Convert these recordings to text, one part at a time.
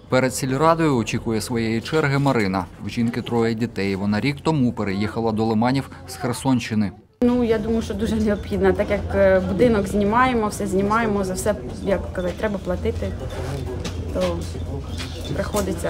Перед сільрадою очікує своєї черги Марина. У жінки 3 дітей. Вона рік тому переїхала до Лиманів з Херсонщини. Я думаю, що дуже необхідно, так як будинок знімаємо, все знімаємо, за все, як казати, треба платити, то приходиться,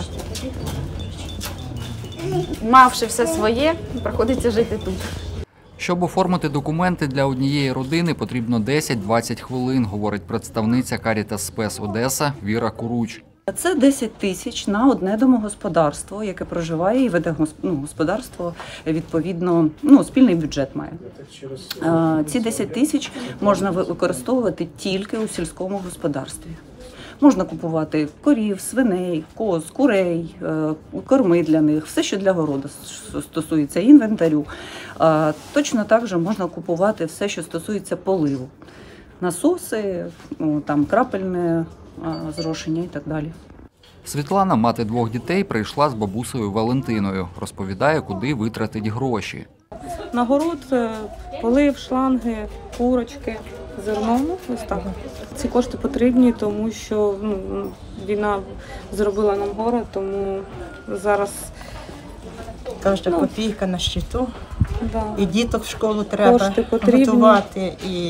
мавши все своє, приходиться жити тут. Щоб оформити документи для однієї родини, потрібно 10-20 хвилин, говорить представниця Caritas Спес Одеса Віра Куруч. Це 10 тисяч на одне домогосподарство, яке проживає і веде господарство, відповідно, спільний бюджет має. Ці 10 тисяч можна використовувати тільки у сільському господарстві. Можна купувати корів, свиней, коз, курей, корми для них, все, що для городу стосується інвентарю. Точно так же можна купувати все, що стосується поливу. Насоси, крапельне зрошення і так далі. Світлана, мати 2 дітей, прийшла з бабусею Валентиною. Розповідає, куди витратить гроші. На город, полив, шланги, курочки, зерно. Ось так. Ці кошти потрібні, тому що війна зробила нам горе, тому зараз кожна копійка на щиту. Да. І діток в школу треба готувати,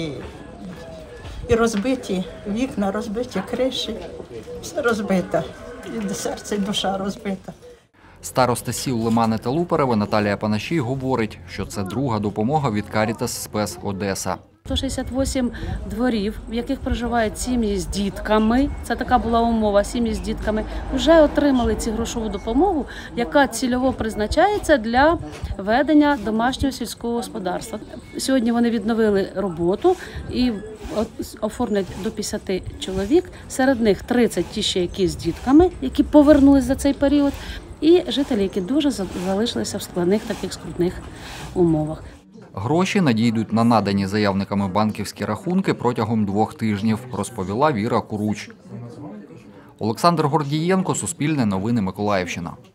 і розбиті вікна, розбиті криші, все розбито, і серце, і душа розбита. Староста сіл Лимани та Лупереве Наталія Панашій говорить, що це друга допомога від Caritas Спес Одеса. 168 дворів, в яких проживають сім'ї з дітками, це така була умова, сім'ї з дітками, вже отримали цю грошову допомогу, яка цільово призначається для ведення домашнього сільського господарства. Сьогодні вони відновили роботу і оформлять до 50 чоловік, серед них 30 ті ще, які з дітками, які повернулись за цей період, і жителі, які дуже залишилися в складних таких скрутних умовах. Гроші надійдуть на надані заявниками банківські рахунки протягом 2 тижнів, розповіла Віра Куруч. Олександр Гордієнко, Суспільне новини, Миколаївщина.